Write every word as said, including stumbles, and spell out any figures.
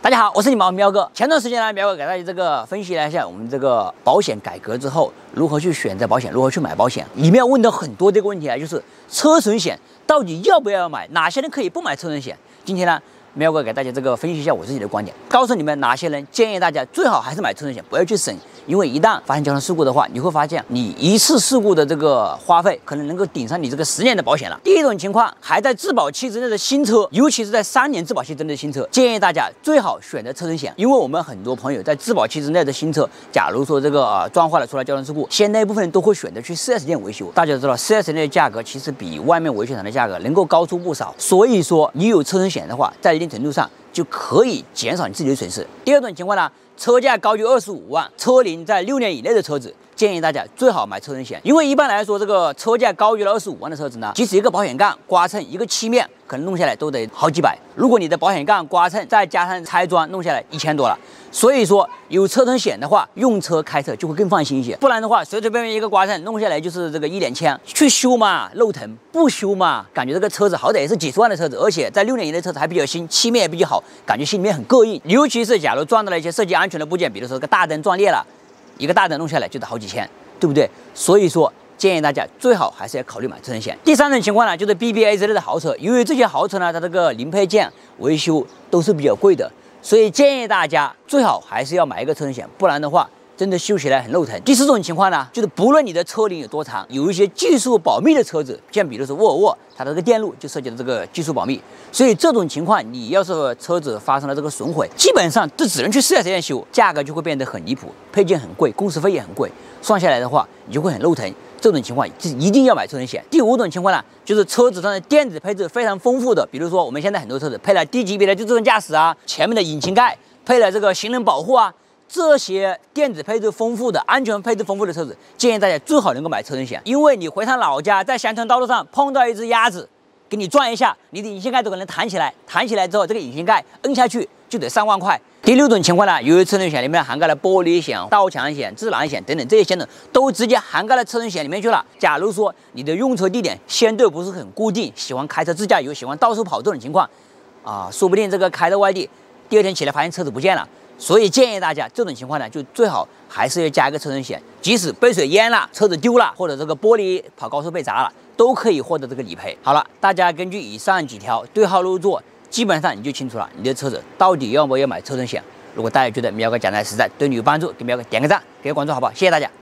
大家好，我是你们苗哥。前段时间呢，苗哥给大家这个分析了一下我们这个保险改革之后如何去选择保险，如何去买保险。里面问的很多这个问题啊，就是车损险到底要不要买？哪些人可以不买车损险？今天呢，苗哥给大家这个分析一下我自己的观点，告诉你们哪些人建议大家最好还是买车损险，不要去省。因为一旦发生交通事故的话，你会发现你一次事故的这个花费可能能够顶上你这个十年的保险了。第一种情况，还在质保期之内的新车，尤其是在三年质保期之内的新车，建议大家最好选择车损险。因为我们很多朋友在质保期之内的新车，假如说这个呃撞坏了出了交通事故，现在一部分人都会选择去 四 S 店维修。大家知道 四 S 店的价格其实比外面维修厂的价格能够高出不少，所以说你有车损险的话，在一定程度上就可以减少你自己的损失。第二种情况呢，车价高于二十五万，车龄在六年以内的车子，建议大家最好买车损险。因为一般来说，这个车价高于了二十五万的车子呢，即使一个保险杠刮蹭一个漆面，可能弄下来都得好几百。如果你的保险杠刮蹭再加上拆装，弄下来一千多了。所以说有车损险的话，用车开车就会更放心一些。不然的话，随随便便一个刮蹭弄下来就是这个一两千，去修嘛肉疼，不修嘛感觉这个车子好歹也是几十万的车子，而且在六年以内的车子还比较新，漆面也比较好，感觉心里面很膈应。尤其是假如撞到了一些涉及安全的部件，比如说这个大灯撞裂了，一个大灯弄下来就得好几千，对不对？所以说建议大家最好还是要考虑买车损险。第三种情况呢，就是 B B A 之类的豪车，由于这些豪车呢，它这个零配件维修都是比较贵的，所以建议大家最好还是要买一个车损险，不然的话真的修起来很肉疼。第四种情况呢，就是不论你的车龄有多长，有一些技术保密的车子，像比如说沃尔沃，它的这个电路就涉及到这个技术保密，所以这种情况你要是车子发生了这个损毁，基本上这只能去 四 S 店修，价格就会变得很离谱，配件很贵，工时费也很贵，算下来的话你就会很肉疼。这种情况就是一定要买车损险。第五种情况呢，就是车子上的电子配置非常丰富的，比如说我们现在很多车子配了低级别的自动驾驶啊，前面的引擎盖配了这个行人保护啊，这些电子配置丰富的、安全配置丰富的车子，建议大家最好能够买车损险。因为你回趟老家，在乡村道路上碰到一只鸭子，给你撞一下，你的引擎盖都可能弹起来，弹起来之后，这个引擎盖摁下去就得上万块。第六种情况呢，由于车损险里面涵盖了玻璃险、盗抢险、致盲险等等这些险种，都直接涵盖了车损险里面去了。假如说你的用车地点相对不是很固定，喜欢开车自驾游，喜欢到处跑这种情况，啊，说不定这个开到外地，第二天起来发现车子不见了。所以建议大家这种情况呢，就最好还是要加一个车损险，即使杯水淹了、车子丢了，或者这个玻璃跑高速被砸了，都可以获得这个理赔。好了，大家根据以上几条对号入座，基本上你就清楚了你的车子到底要不要买车损险。如果大家觉得苗哥讲的实在，对你有帮助，给苗哥点个赞，给个关注，好不好？谢谢大家。